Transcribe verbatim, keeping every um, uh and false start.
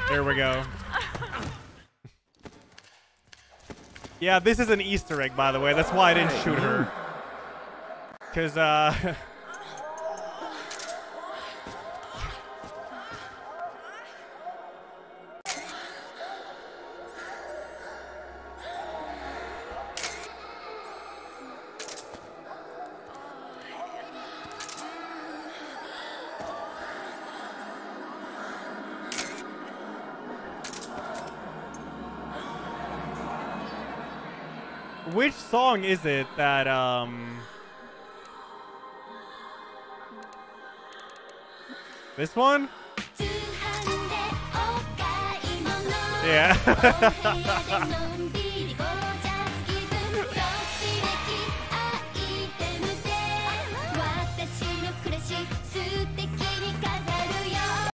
There we go. Yeah, this is an Easter egg, by the way. That's why I didn't shoot her. Because, uh... Which song is it that, um... this one? Yeah.